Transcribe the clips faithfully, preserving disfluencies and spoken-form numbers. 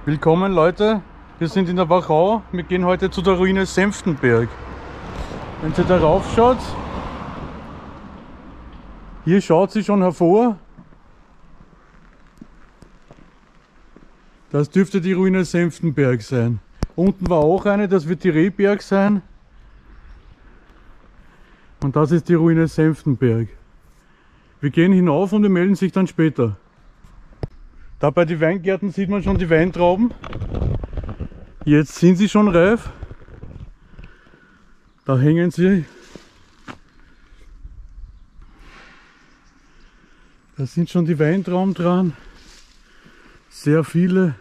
Willkommen Leute, wir sind in der Wachau. Wir gehen heute zu der Ruine Senftenberg. Wenn ihr darauf schaut, hier schaut sie schon hervor. Das dürfte die Ruine Senftenberg sein. Unten war auch eine, das wird die Rehberg sein. Und das ist die Ruine Senftenberg. Wir gehen hinauf und wir melden sich dann später. Da bei den Weingärten sieht man schon die Weintrauben. Jetzt sind sie schon reif. Da hängen sie. Da sind schon die Weintrauben dran. Sehr viele.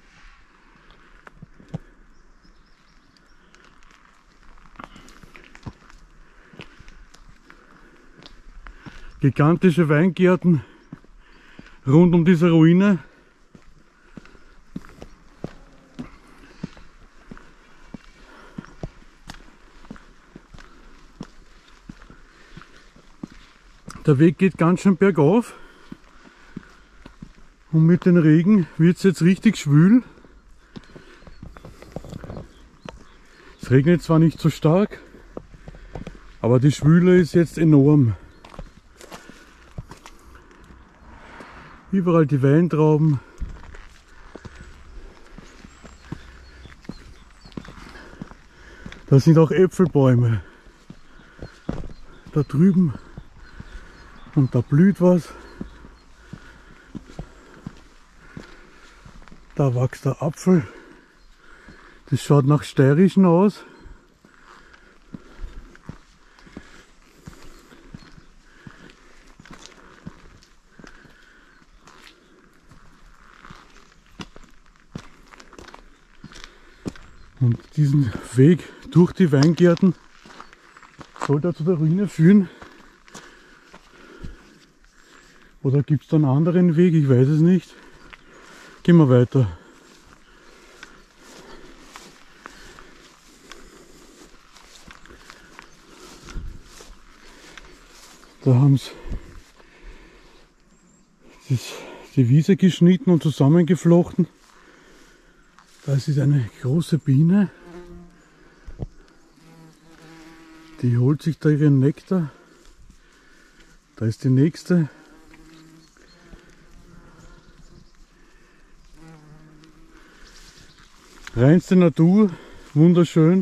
Gigantische Weingärten rund um diese Ruine. Der Weg geht ganz schön bergauf und mit dem Regen wird es jetzt richtig schwül. Es regnet zwar nicht so stark, aber die Schwüle ist jetzt enorm. Überall die Weintrauben. Da sind auch Äpfelbäume. Da drüben. Und da blüht was. Da wächst der Apfel. Das schaut nach Steirischen aus. Und diesen Weg durch die Weingärten soll da zu der Ruine führen. Oder gibt es da einen anderen Weg? Ich weiß es nicht. Gehen wir weiter. Da haben sie die Wiese geschnitten und zusammengeflochten. Da ist eine große Biene. Die holt sich da ihren Nektar. Da ist die nächste. Reinste Natur, wunderschön.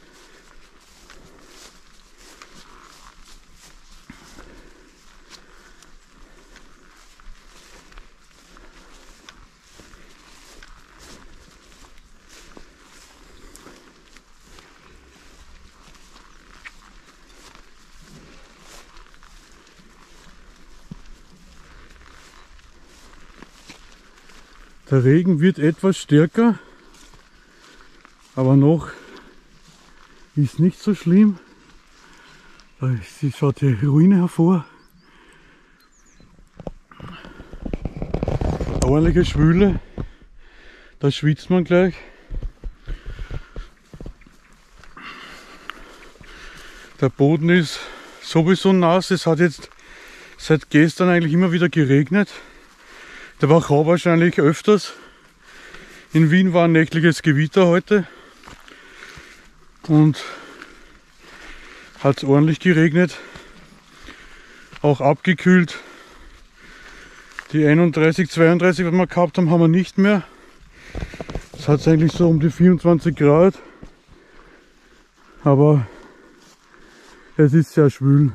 Der Regen wird etwas stärker. Aber noch ist nicht so schlimm. Da schaut die Ruine hervor. Ordentliche Schwüle. Da schwitzt man gleich. Der Boden ist sowieso nass. Es hat jetzt seit gestern eigentlich immer wieder geregnet. Der Wachau wahrscheinlich öfters. In Wien war ein nächtliches Gewitter heute. Und hat es ordentlich geregnet, auch abgekühlt. Die einunddreißig, zweiunddreißig, was wir gehabt haben, haben wir nicht mehr. Es hat eigentlich so um die vierundzwanzig Grad, aber es ist sehr schwül.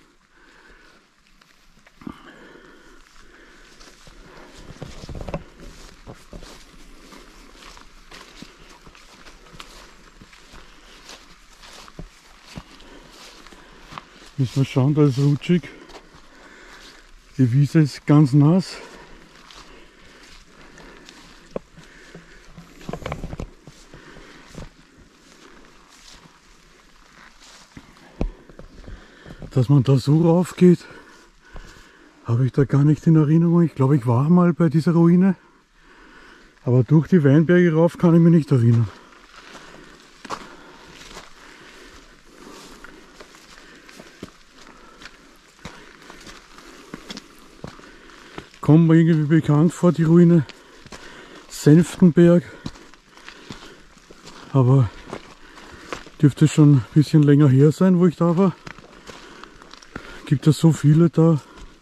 Müssen wir schauen, da ist rutschig. Die Wiese ist ganz nass. Dass man da so rauf geht, habe ich da gar nicht in Erinnerung. Ich glaube, ich war mal bei dieser Ruine, aber durch die Weinberge rauf kann ich mich nicht erinnern. Kommt mir irgendwie bekannt vor, die Ruine Senftenberg, aber dürfte schon ein bisschen länger her sein, wo ich da war. Gibt es so viele da.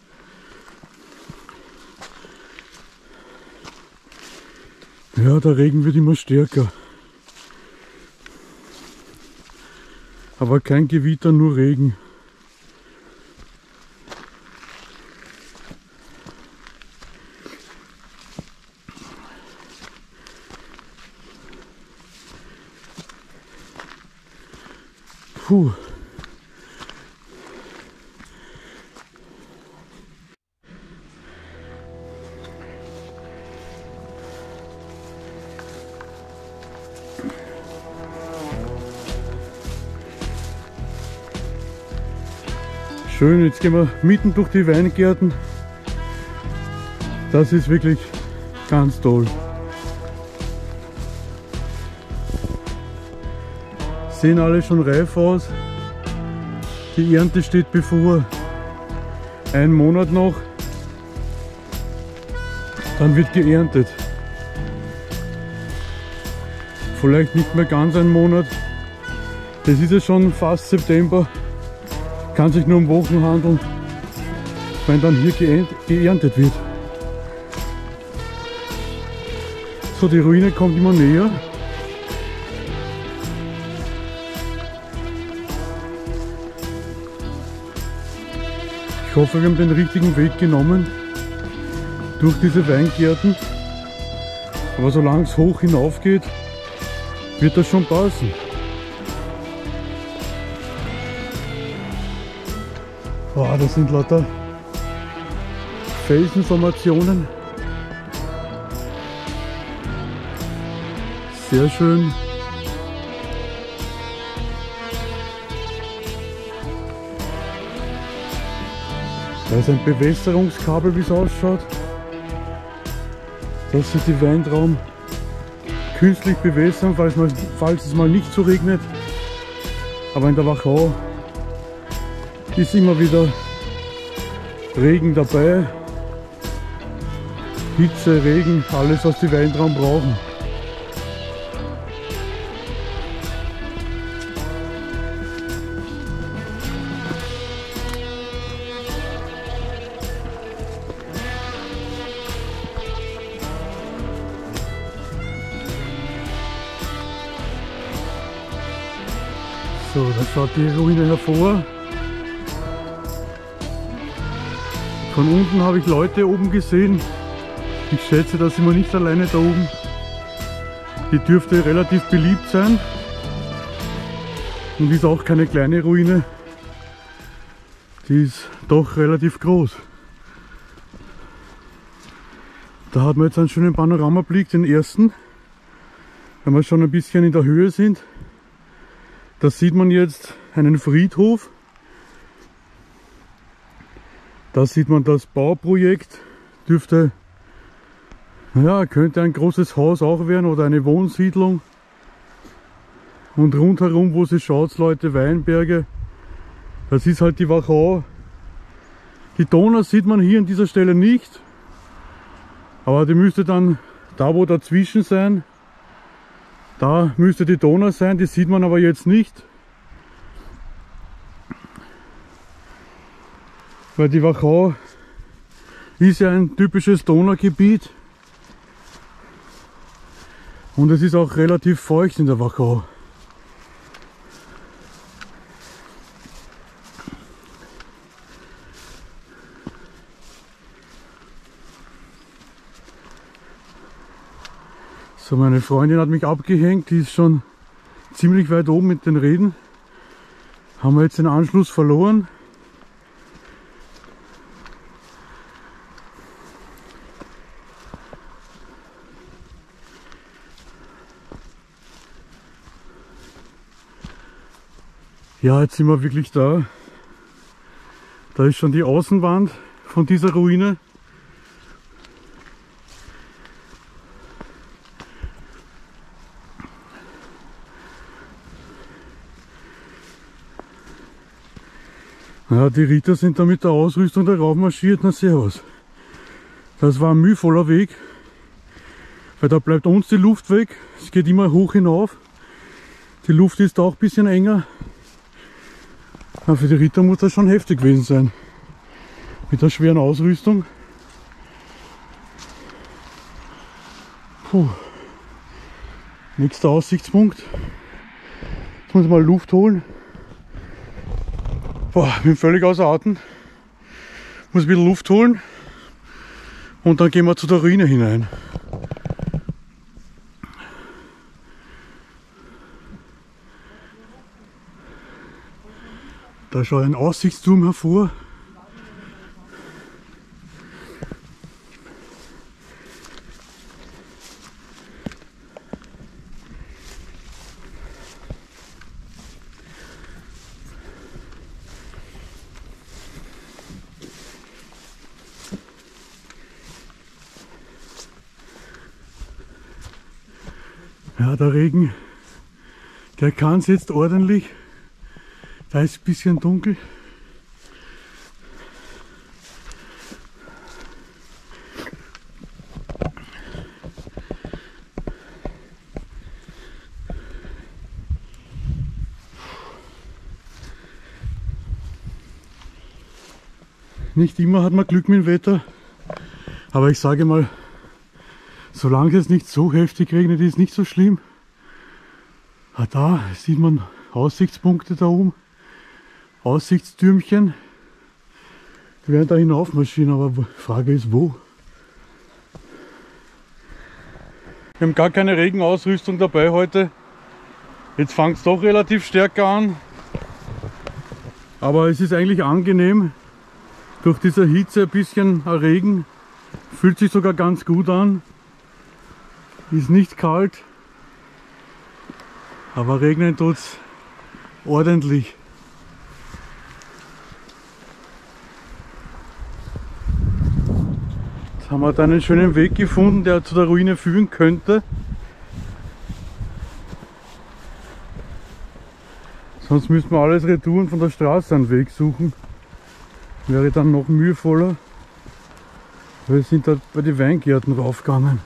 Ja, der Regen wird immer stärker. Aber kein Gewitter, nur Regen. Puh. Schön, jetzt gehen wir mitten durch die Weingärten. Das ist wirklich ganz toll. Sehen alle schon reif aus. Die Ernte steht bevor. Ein Monat noch. Dann wird geerntet. Vielleicht nicht mehr ganz ein Monat. Das ist ja schon fast September. Kann sich nur um Wochen handeln, wenn dann hier geerntet wird. So, die Ruine kommt immer näher. Ich hoffe, wir haben den richtigen Weg genommen durch diese Weingärten. Aber solange es hoch hinauf geht, wird das schon passen. Boah, das sind lauter Felsenformationen. Sehr schön. Da ist ein Bewässerungskabel, wie es ausschaut. Das ist die Weintraum künstlich bewässern, falls, mal, falls es mal nicht so regnet. Aber in der Wachau ist immer wieder Regen dabei. Hitze, Regen, alles was die Weintrauben brauchen. So, da schaut die Ruine hervor. Von unten habe ich Leute oben gesehen. Ich schätze, da sind wir nicht alleine da oben. Die dürfte relativ beliebt sein. Und ist auch keine kleine Ruine. Die ist doch relativ groß. Da hat man jetzt einen schönen Panoramablick, den ersten. Wenn wir schon ein bisschen in der Höhe sind. Da sieht man jetzt einen Friedhof. Da sieht man das Bauprojekt. Dürfte, ja, könnte ein großes Haus auch werden oder eine Wohnsiedlung. Und rundherum, wo sie schaut, Leute, Weinberge. Das ist halt die Wachau. Die Donau sieht man hier an dieser Stelle nicht. Aber die müsste dann da, wo dazwischen sein. Da müsste die Donau sein, die sieht man aber jetzt nicht. Weil die Wachau ist ja ein typisches Donaugebiet. Und es ist auch relativ feucht in der Wachau. So, meine Freundin hat mich abgehängt, die ist schon ziemlich weit oben mit den Reden. Haben wir jetzt den Anschluss verloren. Ja, jetzt sind wir wirklich da. Da ist schon die Außenwand von dieser Ruine. Ja, die Ritter sind da mit der Ausrüstung darauf marschiert. Na servus. Das war ein mühevoller Weg. Weil da bleibt uns die Luft weg. Es geht immer hoch hinauf. Die Luft ist auch ein bisschen enger. Aber für die Ritter muss das schon heftig gewesen sein. Mit der schweren Ausrüstung. Puh. Nächster Aussichtspunkt. Jetzt muss ich mal Luft holen. Boah, ich bin völlig außer Atem. Muss ein bisschen Luft holen. Und dann gehen wir zu der Ruine hinein. Da schaut ein Aussichtsturm hervor. Ja, der Regen, der kann es jetzt ordentlich. Da ist ein bisschen dunkel. Nicht immer hat man Glück mit dem Wetter, aber ich sage mal, solange es nicht so heftig regnet, ist nicht so schlimm. Ah, da sieht man Aussichtspunkte da oben. Aussichtstürmchen. Wir werden da hinauf marschieren, aber die Frage ist wo. Wir haben gar keine Regenausrüstung dabei heute. Jetzt fängt es doch relativ stärker an. Aber es ist eigentlich angenehm. Durch diese Hitze ein bisschen Regen. Fühlt sich sogar ganz gut an. Ist nicht kalt. Aber regnen tut es ordentlich. Jetzt haben wir da einen schönen Weg gefunden, der zu der Ruine führen könnte. Sonst müssten wir alles Retouren von der Straße einen Weg suchen. Wäre dann noch mühevoller. Wir sind da bei den Weingärten raufgegangen.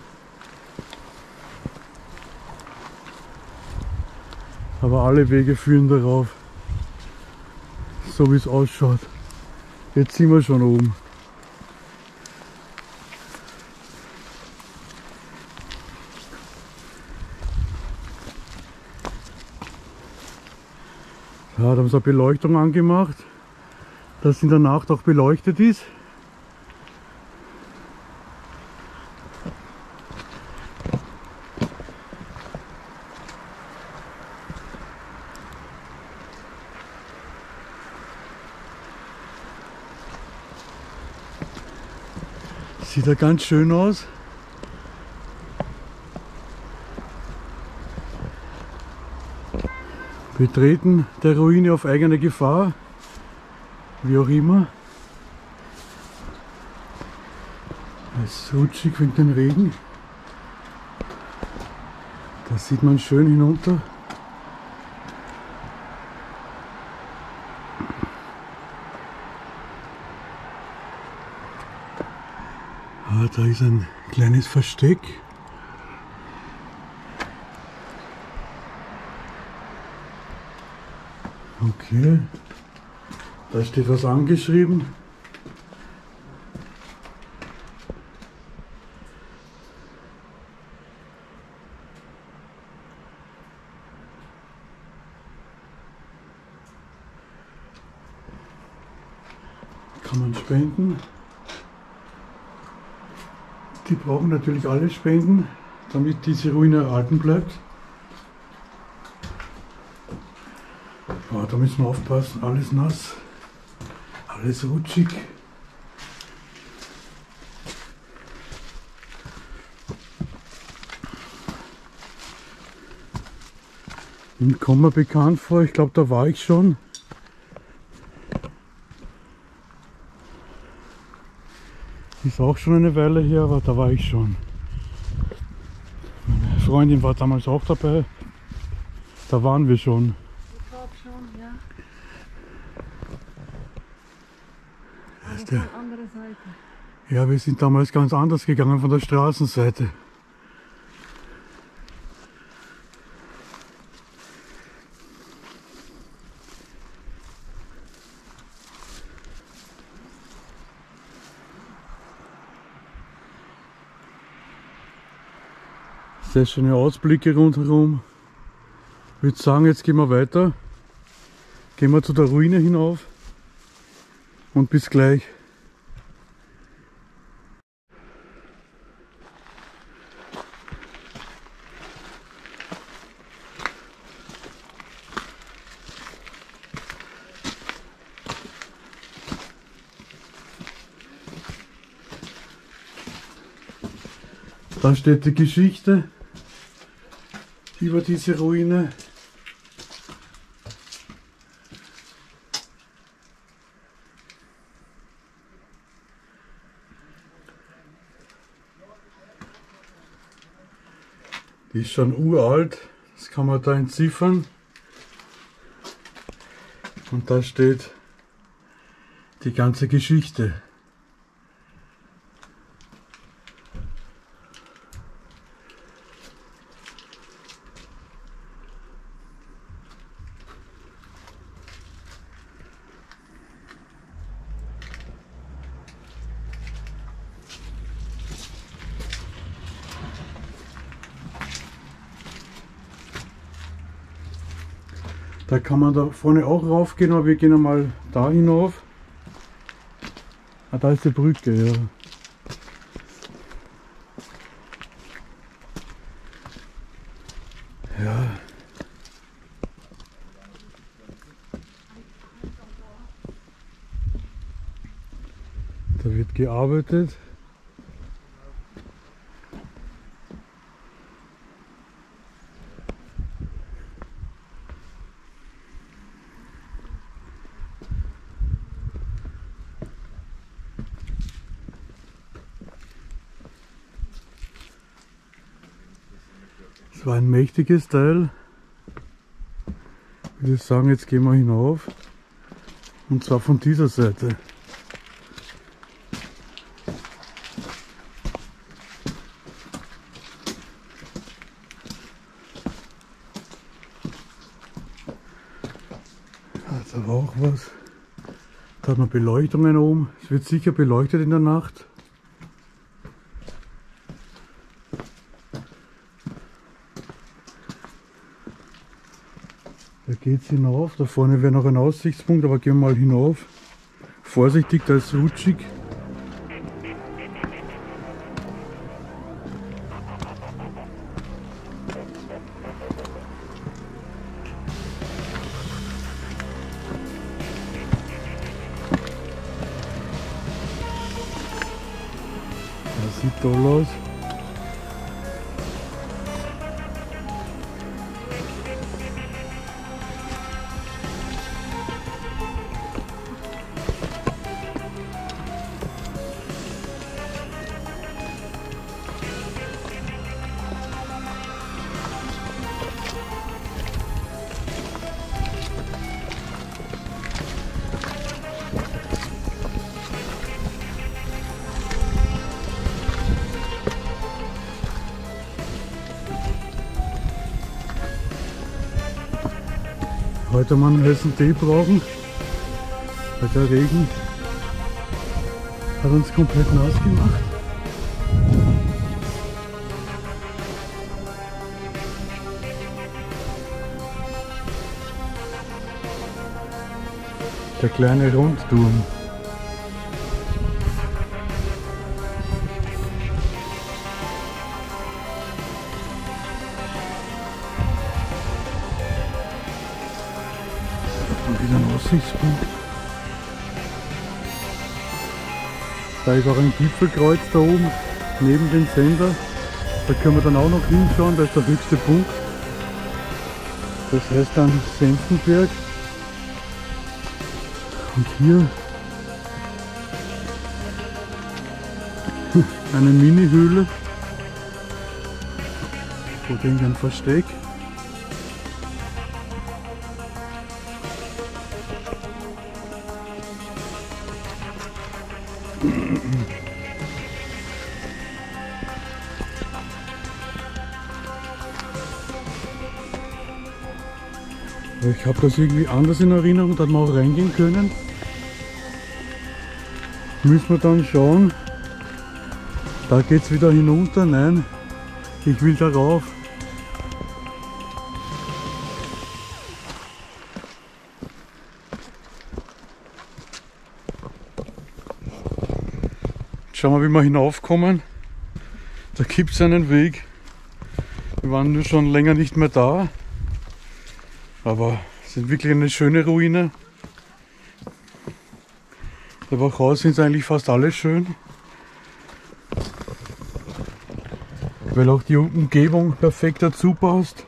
Aber alle Wege führen darauf. So wie es ausschaut. Jetzt sind wir schon oben. Ja, da haben sie eine Beleuchtung angemacht, dass in der Nacht auch beleuchtet ist. Sieht ja ganz schön aus. Betreten der Ruine auf eigene Gefahr, wie auch immer. Es ist rutschig wegen dem Regen. Da sieht man schön hinunter. Ah, da ist ein kleines Versteck. Okay, da steht was angeschrieben. Kann man spenden. Die brauchen natürlich alle Spenden, damit diese Ruine erhalten bleibt. Oh, da müssen wir aufpassen, alles nass, alles rutschig. Mir kommt mir bekannt vor, ich glaube, da war ich schon. Ist auch schon eine Weile her, aber da war ich schon. Meine Freundin war damals auch dabei. Da waren wir schon. Ich glaube schon, ja. Das ist Aber der, von anderer Seite. ja, wir sind damals ganz anders gegangen von der Straßenseite. Sehr schöne Ausblicke rundherum. Ich würde sagen, jetzt gehen wir weiter. Gehen wir zu der Ruine hinauf. Und bis gleich. Da steht die Geschichte über diese Ruine. Die ist schon uralt, das kann man da entziffern. Und da steht die ganze Geschichte. Da kann man da vorne auch raufgehen, aber wir gehen einmal da hinauf. Ah, da ist die Brücke, ja. Ja. Da wird gearbeitet. Es war ein mächtiges Teil. Ich würde sagen, jetzt gehen wir hinauf. Und zwar von dieser Seite. Ja, da war auch was. Da hat man Beleuchtungen oben. Es wird sicher beleuchtet in der Nacht. Da geht es hinauf, da vorne wäre noch ein Aussichtspunkt, aber gehen wir mal hinauf. Vorsichtig, da ist rutschig. Das sieht toll aus. Heute mal einen heißen Tee brauchen, weil der Regen hat uns komplett nass gemacht. Der kleine Rundturm. Wieder ein Aussichtspunkt. Da ist auch ein Gipfelkreuz da oben, neben dem Sender. Da können wir dann auch noch hinschauen, da ist der höchste Punkt. Das heißt dann Senftenberg. Und hier eine Mini-Höhle oder irgendein Versteck. Ich habe das irgendwie anders in Erinnerung, dass wir auch reingehen können. Müssen wir dann schauen. Da geht es wieder hinunter. Nein, Ich will da rauf. Schauen wir, wie wir hinaufkommen. Da gibt es einen Weg. Wir waren nur schon länger nicht mehr da. Aber es ist wirklich eine schöne Ruine. Der Wachau sind eigentlich fast alle schön. Weil auch die Umgebung perfekt dazu passt.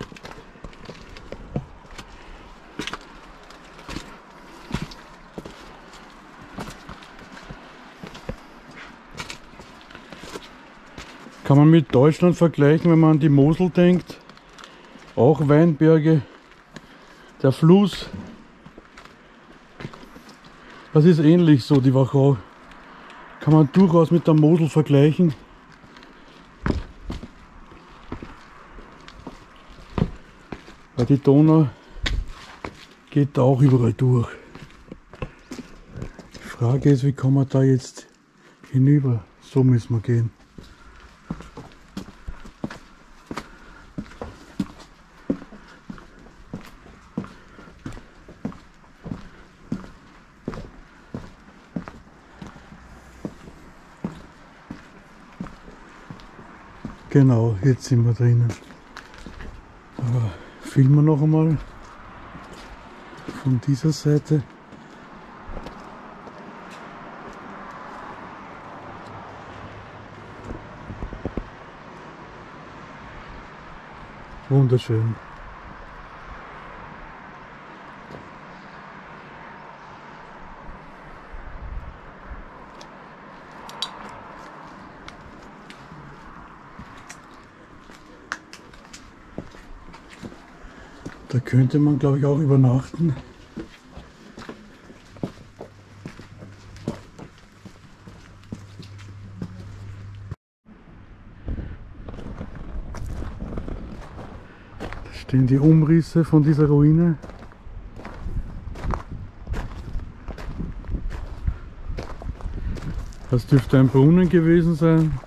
Kann man mit Deutschland vergleichen, wenn man an die Mosel denkt. Auch Weinberge. Der Fluss. Das ist ähnlich so, die Wachau. Kann man durchaus mit der Mosel vergleichen. Weil die Donau geht da auch überall durch. Die Frage ist, wie kommen wir da jetzt hinüber? So müssen wir gehen. Genau, jetzt sind wir drinnen. Aber filmen wir noch einmal von dieser Seite. Wunderschön. Da könnte man, glaube ich, auch übernachten. Da stehen die Umrisse von dieser Ruine. Das dürfte ein Brunnen gewesen sein.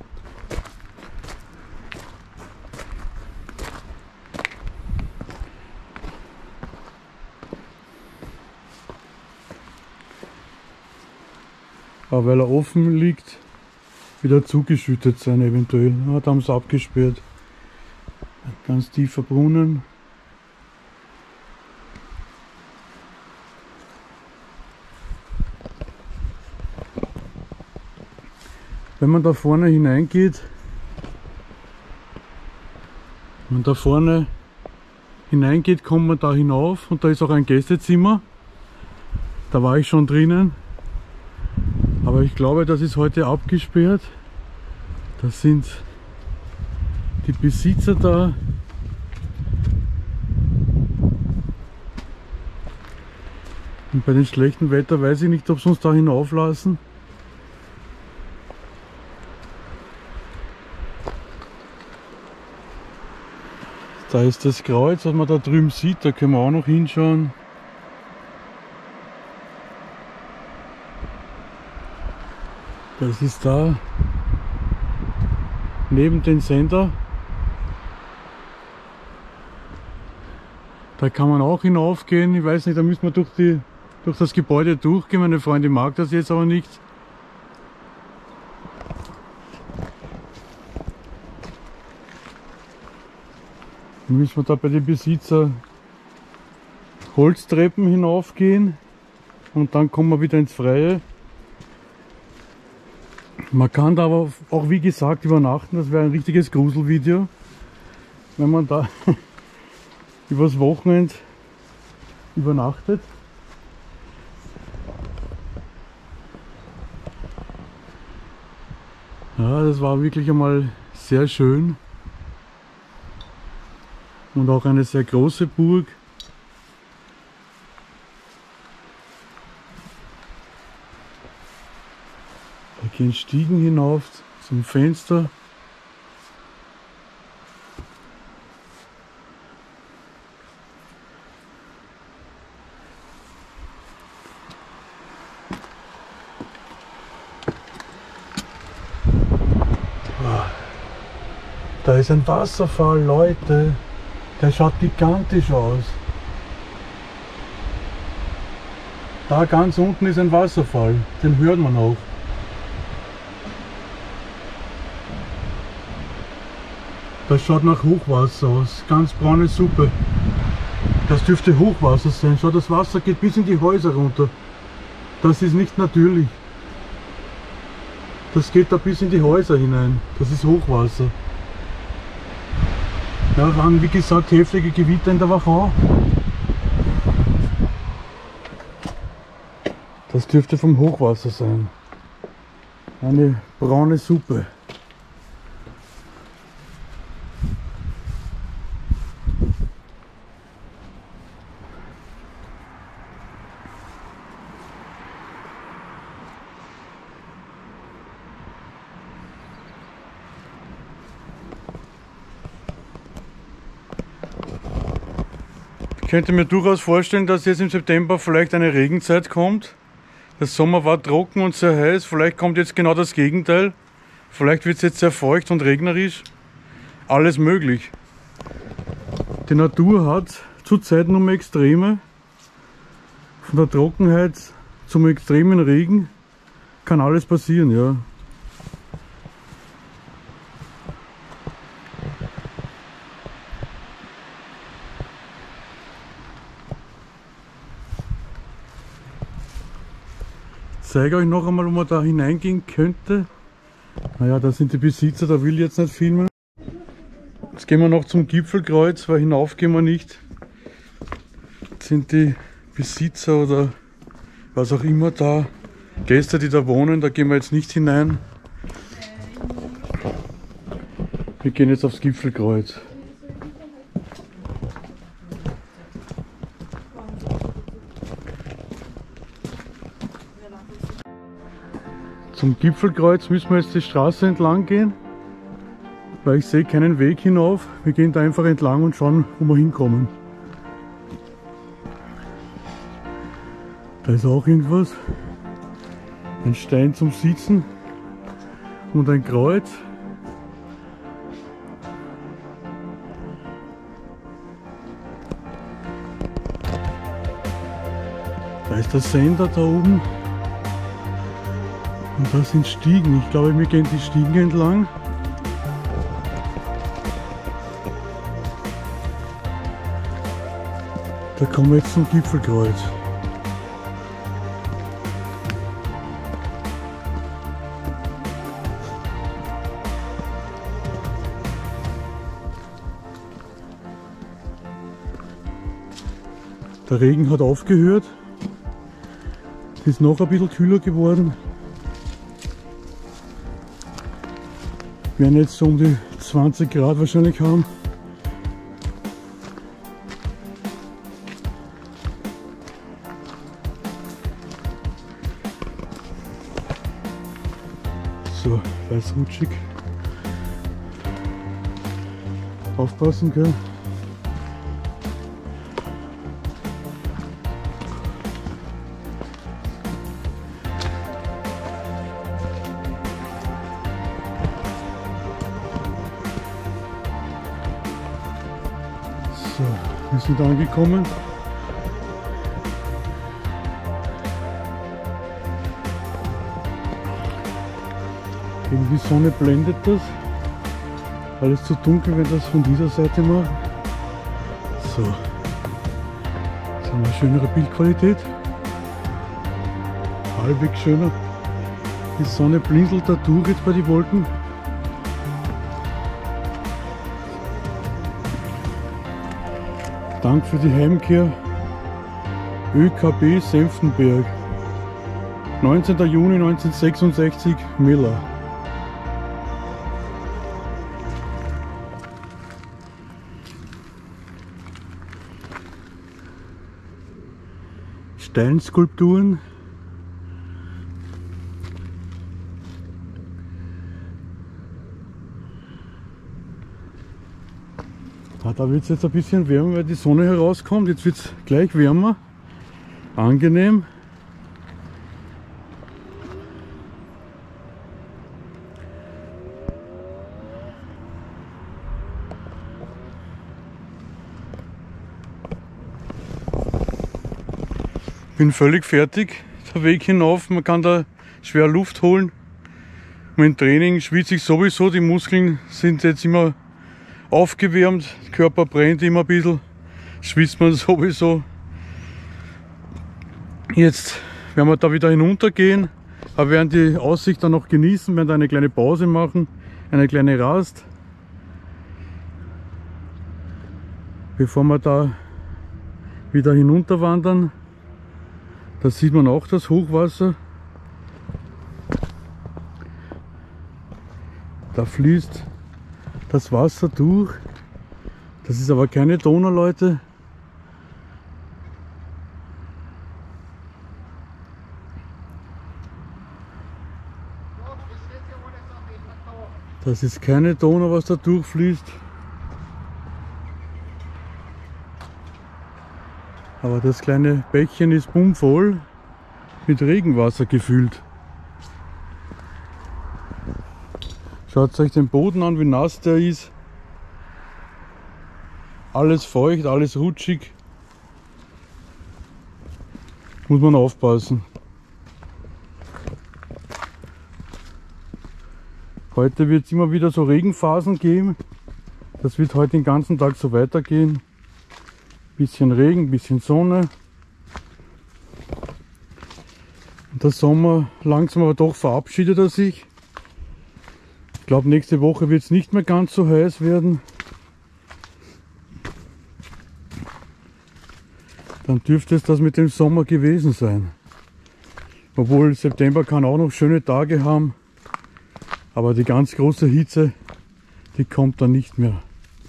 Aber weil er offen liegt, wieder zugeschüttet sein eventuell. Ja, da haben sie abgesperrt. Ein ganz tiefer Brunnen. Wenn man da vorne hineingeht, wenn man da vorne hineingeht, kommt man da hinauf und da ist auch ein Gästezimmer. Da war ich schon drinnen. Aber ich glaube, das ist heute abgesperrt. Das sind die Besitzer da. Und bei dem schlechten Wetter weiß ich nicht, ob sie uns da hinauflassen. Da ist das Kreuz, was man da drüben sieht, da können wir auch noch hinschauen. Das ist da neben dem Sender. Da kann man auch hinaufgehen. Ich weiß nicht, da müssen wir durch, die, durch das Gebäude durchgehen. Meine Freundin mag das jetzt aber nicht. Dann müssen wir da bei den Besitzer Holztreppen hinaufgehen und dann kommen wir wieder ins Freie. Man kann da aber auch, wie gesagt, übernachten. Das wäre ein richtiges Gruselvideo, wenn man da übers Wochenende übernachtet. Ja, das war wirklich einmal sehr schön und auch eine sehr große Burg. Da gehen Stiegen hinauf zum Fenster. Da ist ein Wasserfall, Leute. Der schaut gigantisch aus. Da ganz unten ist ein Wasserfall. Den hört man auch. Das schaut nach Hochwasser aus. Ganz braune Suppe. Das dürfte Hochwasser sein. Schau, das Wasser geht bis in die Häuser runter. Das ist nicht natürlich. Das geht da bis in die Häuser hinein. Das ist Hochwasser. Ja, waren wie gesagt heftige Gewitter in der Wachau. Das dürfte vom Hochwasser sein. Eine braune Suppe. Ich könnte mir durchaus vorstellen, dass jetzt im September vielleicht eine Regenzeit kommt. Der Sommer war trocken und sehr heiß, vielleicht kommt jetzt genau das Gegenteil. Vielleicht wird es jetzt sehr feucht und regnerisch. Alles möglich. Die Natur hat zurzeit nur mehr Extreme. Von der Trockenheit zum extremen Regen kann alles passieren, ja. Ich zeige euch noch einmal, wo man da hineingehen könnte. Naja, da sind die Besitzer, da will ich jetzt nicht filmen. Jetzt gehen wir noch zum Gipfelkreuz, weil hinauf gehen wir nicht. Jetzt sind die Besitzer oder was auch immer da, Gäste, die da wohnen, da gehen wir jetzt nicht hinein. Wir gehen jetzt aufs Gipfelkreuz. Zum Gipfelkreuz müssen wir jetzt die Straße entlang gehen, weil ich sehe keinen Weg hinauf. Wir gehen da einfach entlang und schauen, wo wir hinkommen. Da ist auch irgendwas. Ein Stein zum Sitzen und ein Kreuz. Da ist der Sender da oben. Und da sind Stiegen. Ich glaube, wir gehen die Stiegen entlang. Da kommen wir jetzt zum Gipfelkreuz. Der Regen hat aufgehört. Es ist noch ein bisschen kühler geworden. Wir werden jetzt so um die zwanzig Grad wahrscheinlich haben. So, weiß rutschig. Aufpassen, gell? So, wir sind angekommen. Irgendwie Sonne blendet das. Alles zu dunkel, wenn das von dieser Seite macht. So. Jetzt haben wir eine schönere Bildqualität. Halbwegs schöner. Die Sonne blinzelt da durch jetzt bei den Wolken. Dank für die Heimkehr. ÖKB Senftenberg. neunzehnter Juni neunzehnhundertsechsundsechzig, Miller. Steinskulpturen. Ah, da wird es jetzt ein bisschen wärmer, weil die Sonne herauskommt. Jetzt wird es gleich wärmer. Angenehm. Bin völlig fertig. Der Weg hinauf, man kann da schwer Luft holen. Mein Training schwitze ich sowieso, die Muskeln sind jetzt immer aufgewärmt, der Körper brennt immer ein bisschen, schwitzt man sowieso. Jetzt werden wir da wieder hinuntergehen, aber werden die Aussicht dann noch genießen, werden da eine kleine Pause machen, eine kleine Rast, bevor wir da wieder hinunterwandern. Da sieht man auch das Hochwasser. Da fließt das Wasser durch. Das ist aber keine Donau, Leute. Das ist keine Donau, was da durchfließt. Aber das kleine Bäckchen ist bummvoll mit Regenwasser gefüllt. Schaut euch den Boden an, wie nass der ist. Alles feucht, alles rutschig. Muss man aufpassen. Heute wird es immer wieder so Regenphasen geben. Das wird heute den ganzen Tag so weitergehen. Bisschen Regen, bisschen Sonne. Und der Sommer langsam aber doch verabschiedet er sich. Ich glaube, nächste Woche wird es nicht mehr ganz so heiß werden. Dann dürfte es das mit dem Sommer gewesen sein. Obwohl September kann auch noch schöne Tage haben. Aber die ganz große Hitze, die kommt dann nicht mehr.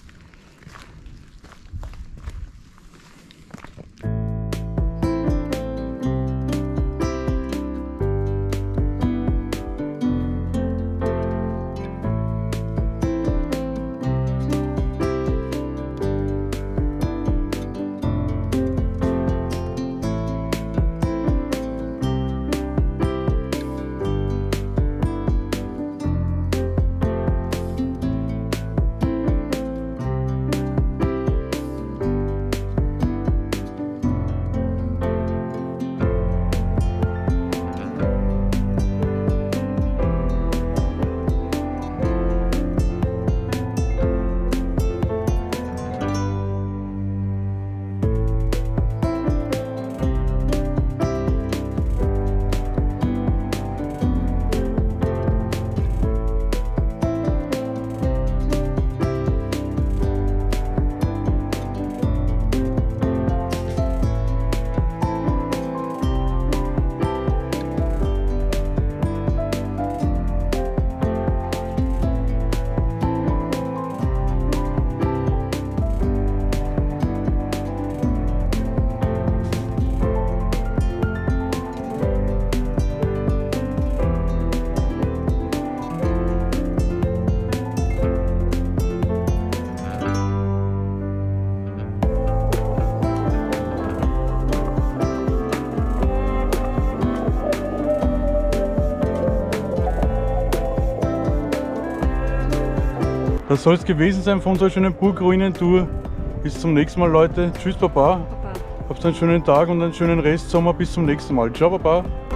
Das soll es gewesen sein von unserer schönen Burgruinen-Tour. Bis zum nächsten Mal, Leute. Tschüss, Baba. Baba. Habt einen schönen Tag und einen schönen Restsommer. Bis zum nächsten Mal. Ciao, Baba.